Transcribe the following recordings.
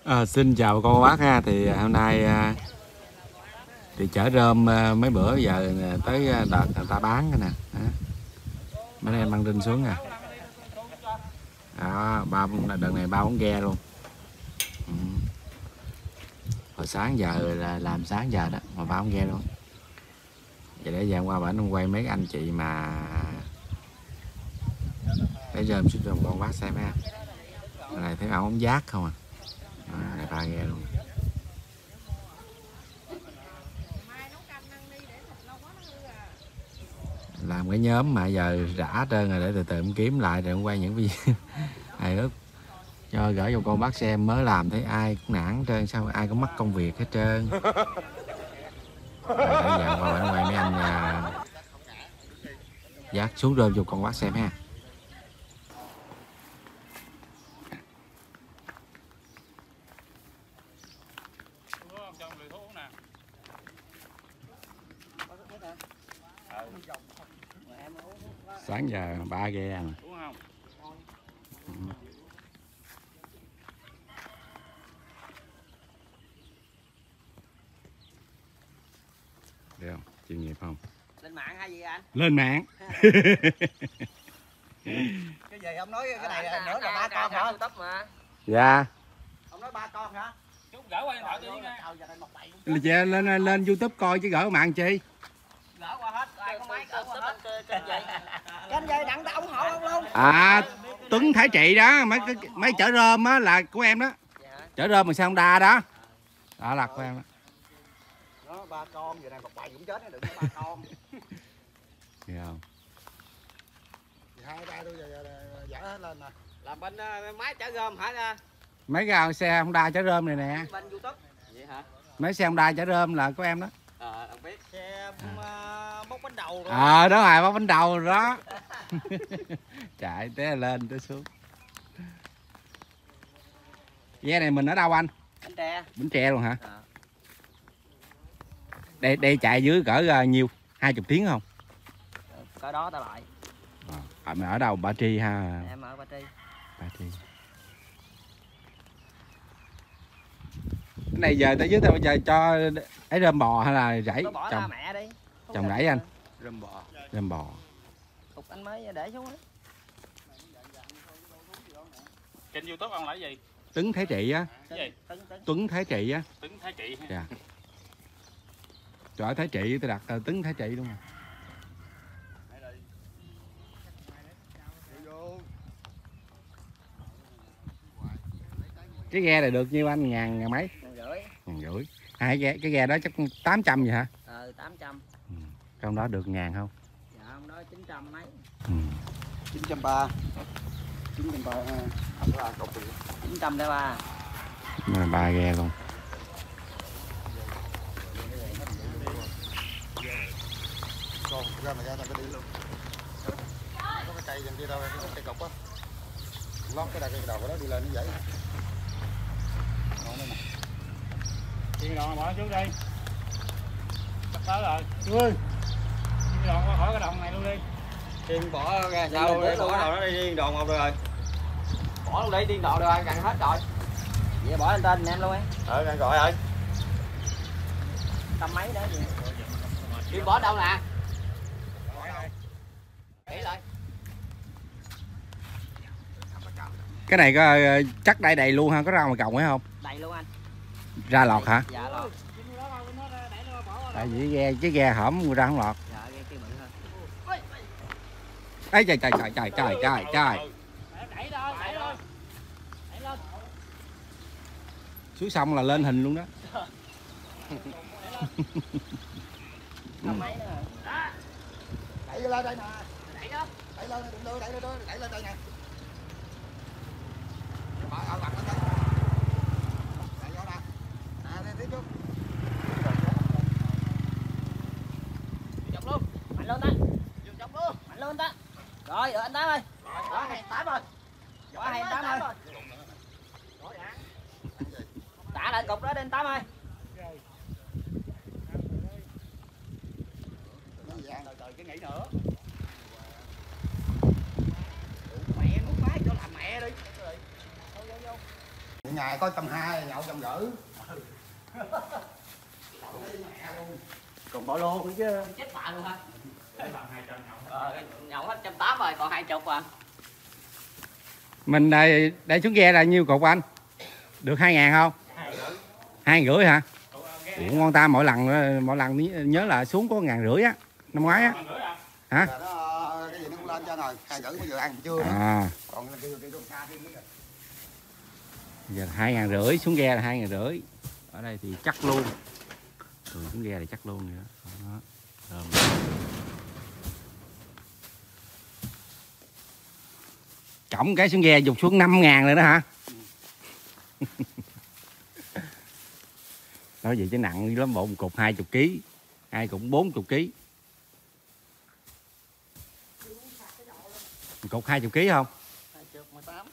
Xin chào cô bác ha. Thì hôm nay thì chở rơm mấy bữa giờ tới đợt người ta bán cái nè. Mấy em băng rinh xuống nè. Đó, đợt này 3-4 ghe luôn. Hồi sáng giờ là làm sáng giờ đó mà 3-4 ghe luôn. Vậy để giờ qua bển quay mấy anh chị mà lấy rơm xuống rơm con bác xem ha. Cái này thấy ống giác không à. Đó, này 3 ghe luôn. Làm cái nhóm mà giờ rã trơn rồi, để từ từ kiếm lại rồi quay những video hài hước cho gửi cho con bác xem. Mới làm thấy ai cũng nản hết trơn, sao ai cũng mất công việc hết trơn. Rồi bây giờ qua quay mấy anh dắt xuống rơm cho con bác xem ha. Sáng giờ 3 ghe nè. Được không? Chuyên nghiệp không? Lên mạng hay gì anh? Lên mạng. Cái gì ông nói cái này nữa là 3 con hả? Mà. Dạ. Ông nói 3 con hả? Chú gửi qua điện thoại tôi nghe. Lên YouTube coi chứ gửi mạng chi? Gửi qua hết, ai có máy gửi qua hết. Kênh gì đặng ta ủng hộ ông luôn. Tuấn Thái Trị đó, mấy chở rơm á là của em đó. Chở rơm mà sao không đa đó. Đó là của em đó. Nó 3 con, giờ này một bầy cũng chết nó đừng có 3 con. Nghe không? Hai tay tôi giờ dở hết lên nè. Làm bên máy chở rơm hả? Mấy cái xe Honda chở rơm này nè. Bên YouTube. Vậy hả? Mấy xe Honda chở rơm là của em đó. Anh biết xe bốc bánh đầu rồi. Đó rồi, bóc bánh đầu rồi đó. Chạy té lên tới xuống. Ghe này mình ở đâu anh? Bến Tre. Bến Tre luôn hả? Đây chạy dưới cỡ nhiêu? 20 tiếng không? Cỡ đó ta lại. Mày ở đâu? Ba Tri ha? Em ở Ba Tri. Ba Tri. Cái này giờ tới dưới tao giờ cho ấy rơm bò hay là rẫy? Tôi bỏ ra mẹ đi. Trồng rẫy anh. Rơm bò. Rơm bò. Cục anh mới để xuống á. Kênh YouTube ông là gì? Tuấn Thái Trị á. Cái gì? Tuấn Thái Trị á. Tuấn Thái Trị. Dạ. Trời Thái Trị tôi đặt Tuấn Thái Trị luôn. Cái ghe này được nhiêu anh? Ngàn mấy? 1.500. Cái ghe đó chắc 800 vậy hả? 800. Trong đó được 1.000 không? Dạ ông đó 900 mấy. 930. 930. Không có cọc 903. Mà 3 ghe luôn. Còn ra mà ra tao có đi luôn. Có cái cây dành kia đâu, cái cây cọc á. Lót cái đầu của đó đi lên như vậy. Ngon đây nè. Chiên đòn bỏ xuống đi. Sắp tới rồi. Ui. Chiên đòn qua khỏi cái đồng này luôn đi. Chiên bỏ ra sao để bỏ đầu nó đi điên đòn một rồi. Bỏ luôn đi điên đòn rồi, gần hết rồi. Vậy bỏ lên tên em luôn ấy. Đang gọi rồi. Tầm mấy nữa gì. Chiên bỏ đâu nè? Kỹ lại. Cái này có chắc đầy luôn ha, có rau mà còng hay không? Đầy luôn anh. Ra lọt hả? Dạ lọt. Tại vì cái ghe hổm ra không lọt. Dạ ghe kia bự hơn. Ấy trời. Đẩy thôi, đẩy thôi. Đẩy lên. Xuống sông là lên hình luôn đó. Mấy nữa. Đẩy lên đây nè. Đẩy đó. Đẩy lên, đừng đưa, đẩy lên đây nè. Bỏ ở mặt lên đây. Đẩy vô nè. Nè, tiếp chút. Chọc luôn. Mạnh lên ta. Chọc luôn. Mạnh lên ta. Rồi, anh Tám ơi. Đó, 28 rồi. Bỏ 28 rồi. Tạ lên cục đó đi anh Tám ơi. Từ cái nghỉ nữa. Mẹ muốn máy cho làm mẹ đi. ngày có 120 nhậu 150. Còn bỏ lô nữa chứ. Chết bà luôn hả? Nhậu hết 180 rồi, còn 20 à. Mình đây xuống ghe là nhiêu cục anh? Được 2.000 không? 2,5 hả? Ủa, ngon ta, mỗi lần nhớ là xuống có 1,5 á, năm ngoái á. Hả? Cái gì nó cũng lên cho rồi, 2,5 bây giờ ăn trưa. À. Còn cái xa thêm nữa. Giờ 2,5 xuống ghe là 2,5. Ở đây thì chắc luôn. Thường xuống ghe thì chắc luôn vậy đó. Cộng cái xuống ghe dục xuống 5.000 rồi đó hả? Nói vậy chứ nặng lắm, bộ một cục 20 kg, 2 cục 40 kg. Một cục 20 kg không? 20, 18.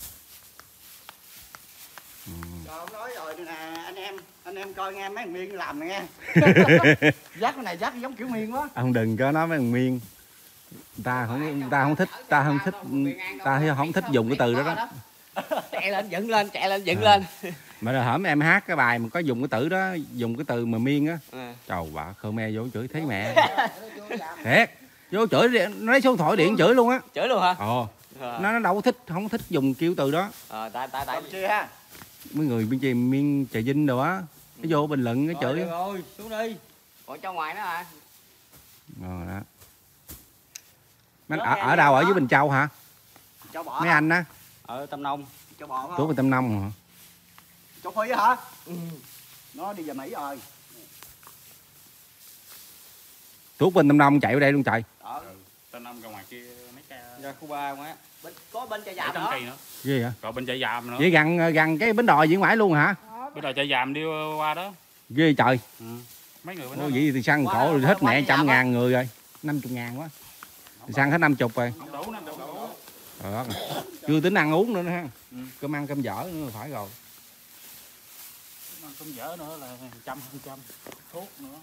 Rồi ông nói rồi nè, anh em coi nghe mấy thằng Miên làm nè nghe. Dắt cái này dắt giống kiểu Miên quá. Ông đừng có nói mấy thằng Miên. Ta không thích dùng cái từ đó đó. Chạy lên dựng lên, chạy lên dựng lên. Mà là hổm em hát cái bài mà có dùng cái từ đó, dùng cái từ mà Miên á. Trời bà Khmer vô chửi thấy mẹ. Thiệt, vô chửi nó lấy số điện thoại điện chửi luôn á. Chửi luôn hả? Nó đâu có thích, không thích dùng kêu từ đó. Tại chi ha. Mấy người bên kia Miên Trà Vinh đồ á, nó vô bình luận cái chửi. Rồi, xuống đi. Còn trong ngoài nữa hả? Rồi đó. Mấy ở đâu, ở dưới Bình Châu hả? Châu Bò. Mấy anh á. Ở Tâm Nông. Châu Bò không? Tuốt bên Tâm Nông hả? Châu Phi hả? Nó đi về Mỹ rồi. Tuốt bên Tâm Nông chạy ở đây luôn trời. Tâm Nông ra ngoài kia mấy cái Ra khu 3 không á? Có bên Chợ Giàm nữa. Gì vậy? Rồi bên Chợ Giàm nữa. Vậy gần cái bến đò diễn ngoại luôn hả? Bây giờ Chợ Giàm đi qua đó. Ghê trời. Mấy người bên Ô, đó. vậy thì săn cổ rồi hết mẹ 100.000 người rồi. 50.000 quá. Thì săn hết 50 rồi. Không đủ, nó đủ. Đó. Chưa tính ăn uống nữa nữa ha. Cơm ăn cơm dở nữa phải rồi. Không dở nữa là 100 thuốc nữa.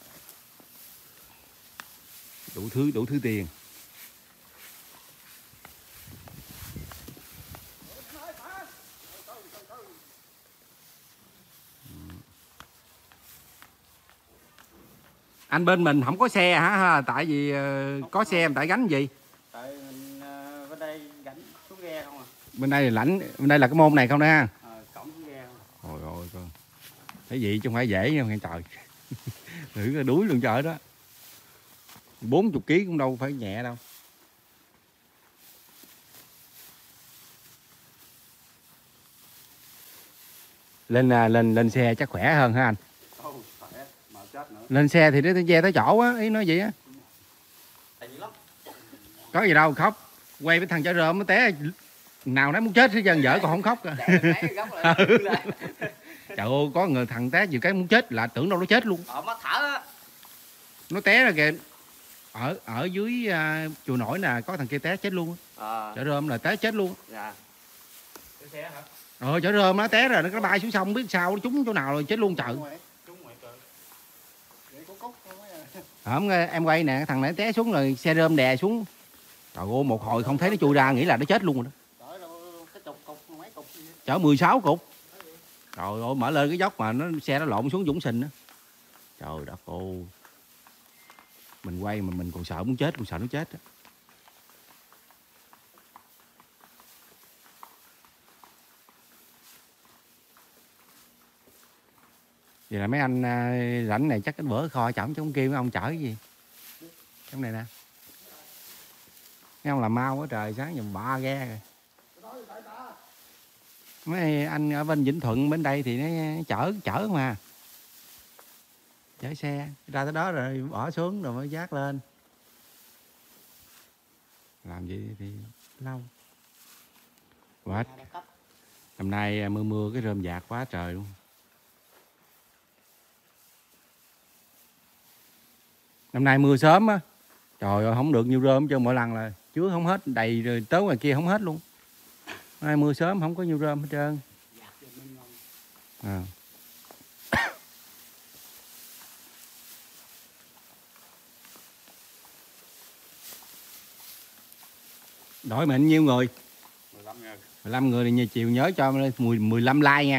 Đủ thứ tiền. Anh bên mình không có xe hả? Tại vì có xe tại gánh gì? Tại mình bên đây gánh xuống ghe không à. Bên đây là bên đây là cái môn này không đó ha. Cổng xuống ghe không. Ôi ôi con. Thấy gì chứ không phải dễ nha nghe trời. Thử là đuối luôn trời đó. 40 kg cũng đâu phải nhẹ đâu. Lên xe chắc khỏe hơn hả anh? Lên xe thì nó ve tới chỗ á, ý nói vậy á. Có gì đâu khóc. Quay với thằng chở rơm nó té nào nó muốn chết hết trơn, vợ còn không khóc. Trời ơi, có người thằng té nhiều cái muốn chết là tưởng đâu nó chết luôn. Mất thở á. Nó té ra kìa. Ở dưới chùa nổi nè, có thằng kia té chết luôn. Chở rơm là té chết luôn. Dạ. Chở rơm nó té rồi nó bay xuống sông biết sao nó trúng chỗ nào rồi chết luôn trời. Hổm em quay nè, thằng này té xuống rồi xe rơm đè xuống. Trời ơi, một hồi không thấy nó chui ra nghĩ là nó chết luôn rồi đó. Chở 16 cục. Trời ơi, mở lên cái dốc mà xe nó lộn xuống Dũng Sình đó. Trời đất ơi. Mình quay mà mình còn sợ muốn chết, còn sợ nó chết đó. Vậy là mấy anh rảnh này chắc cái bữa kho chẩm trong kia mấy ông chở cái gì? Trong này nè. Mấy ông làm mau quá trời, sáng giờ 3 ghe rồi. Mấy anh ở bên Vĩnh Thuận bên đây thì nó chở mà. Chở xe ra tới đó rồi bỏ xuống rồi mới vác lên. Làm gì thì lâu. Quá. Năm nay mưa cái rơm dạt quá trời luôn. Năm nay mưa sớm á. Trời ơi không được nhiều rơm cho mỗi lần là chứa không hết, đầy rồi tới ngoài kia không hết luôn. Năm nay mưa sớm không có nhiều rơm hết trơn. Đổi mình nhiêu người? 15 người 15 người thì như chiều nhớ cho 15 like nha.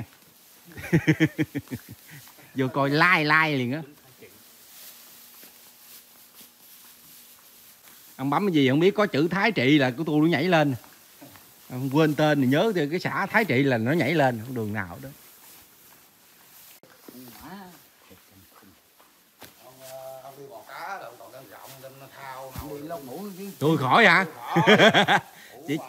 Vô coi like liền á. Ông bấm cái gì không biết, có chữ Thái Trị là của tôi nó nhảy lên. Ông quên tên thì nhớ thì cái xã Thái Trị là nó nhảy lên, không đường nào đó. Ông đi bò cá rồi còn cái rộng lên nó thao nào Đi lông ngủ chứ. Tôi khỏi hả? Chị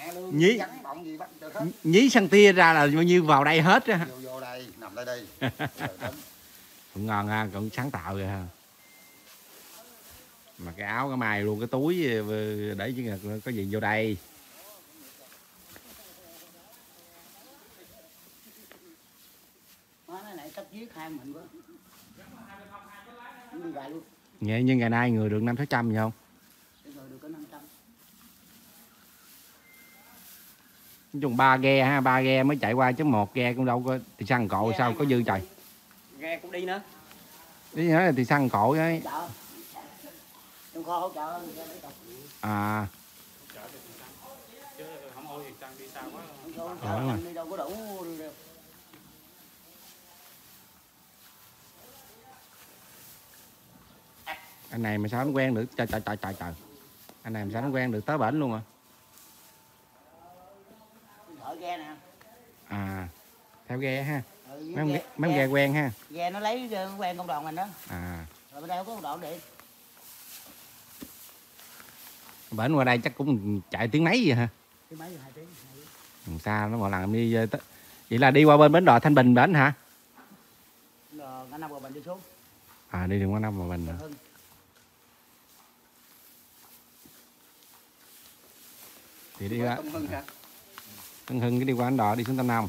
nhí xăng tia ra là bao nhiêu vào đây hết á. Vô đây, nằm đây đây. Cũng ngon ha, cũng sáng tạo vậy ha. Mà cái áo cái mài luôn, cái túi để chứ có gì vô đây. Nó lại cấp giết hai mình quá. Đi gài luôn. Nghe như ngày nay người được 500-600 gì không? Rồi được có 500. Nói chung 3 ghe ha, 3 ghe mới chạy qua chứ 1 ghe cũng đâu có thì xăng cộ sao có dư trời. Ghe cũng đi nữa. Ý nói là thì xăng cộ ấy. Trong kho hỗ trợ. À. Chứ không ôi thì xăng đi xa quá. Đi đâu có đủ đi được. Anh này mà sao nó quen được, trời. Anh này mà sao nó quen được tới bển luôn à. Thợ ghe nè. À, theo ghe ha. Mấy ghe quen ha. Ghe nó lấy quen công đoàn mình đó. À. Rồi bên đây không có công đoàn điện. Bển qua đây chắc cũng chạy tiếng mấy vậy ha. Tiếng mấy 2 tiếng. Xa nó mọi lần đi vậy là đi qua bên bến đò Thanh Bình bển hả? Rồi ngã năm Hòa Bình đi xuống. À, đi đường qua năm Hòa Bình hả? Thì đi qua Tân Hưng cái đi qua Ấn Độ đi xuống Tam Nông.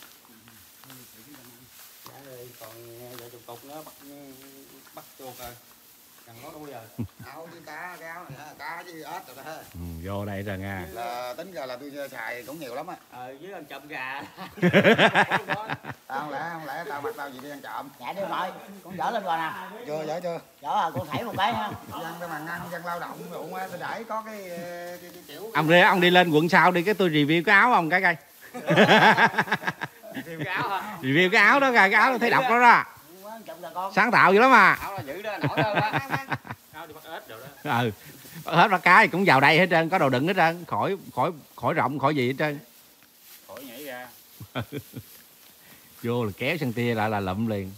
Còn vợ chồng cục nữa bắt chuột rồi. Chẳng có đâu giờ. Áo với cá, cái áo này cá với ếch rồi đó. Vô đây rồi nha. Là tính ra là tôi xài cũng nhiều lắm á. Với ăn chậm gà. Không lẽ tao mặc tao gì đi ăn trộm. Dạ đi rồi, con dở lên rồi nè. Chưa dở chưa? Dở rồi, con thảy một cái ha. Dân cái màn ăn, dân lao động ruộng á, tôi để có cái kiểu. Ông đi lên quận sau đi cái tôi review cái áo ông cái coi. Review cái áo hả? Review cái áo đó coi, cái áo nó thấy độc đó đó. Sáng tạo dữ lắm à. Áo là giữ đó, nổi đâu đó. Áo đi bắt ếch rồi đó. Ừ. Hết bắt cá thì cũng vào đây hết trơn, có đồ đựng hết trơn, khỏi rộng khỏi gì hết trơn. Khỏi nhảy ra. Vô là kéo xăng tia lại là lụm liền.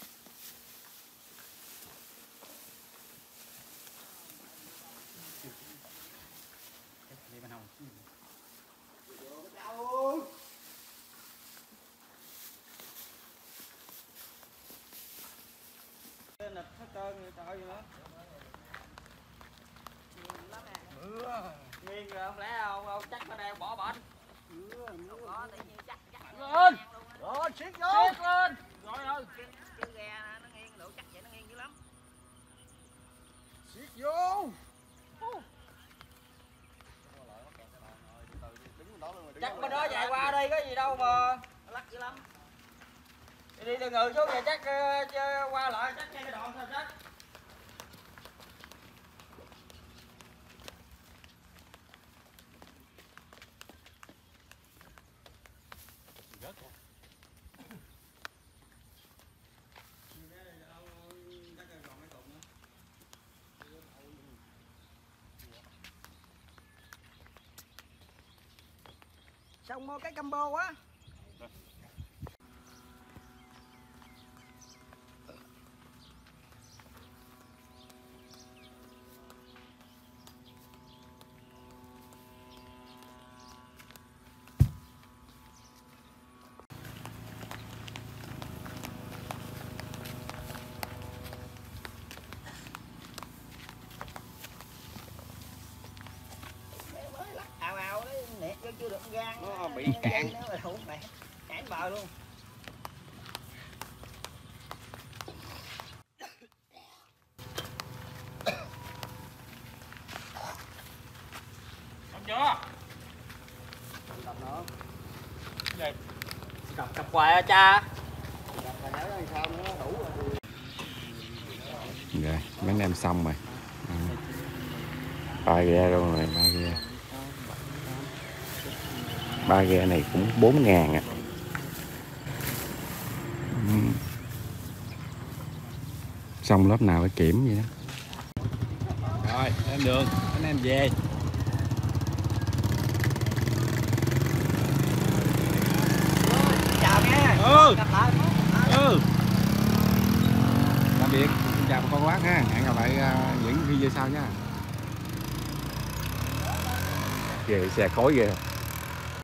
Đi bên hông. Nghiêng rồi không lẽ ông chắc nó đang bỏ bệnh. Có tự nhiên chắc lên. Rồi siết vô. Siết lên. Rồi rồi. Cái ghe nó nghiêng độ chắc vậy nó nghiêng dữ lắm. Siết vô. Chắc bên đó chạy qua đi có gì đâu mà lắc dữ lắm. Đi từ người xuống vậy chắc qua lại chắc cái đoạn thôi chắc. Xong mua cái combo á. Ào đấy, nè chưa được gan. Nó bị cạn. Cản bờ luôn. Xong chưa? Đập nữa. Gì? Đập hoài cha. Rồi, mấy anh em xong rồi. 3 ghe luôn rồi, 3 ghe. Ba ghe này cũng 4.000 à. Xong lớp nào phải kiểm vậy đó. Rồi lên đường anh em về. Chào nha. Gặp lại. Tạm biệt, xin chào bà con bác ha, hẹn gặp lại những video sau nha. Ghê xe khói ghê.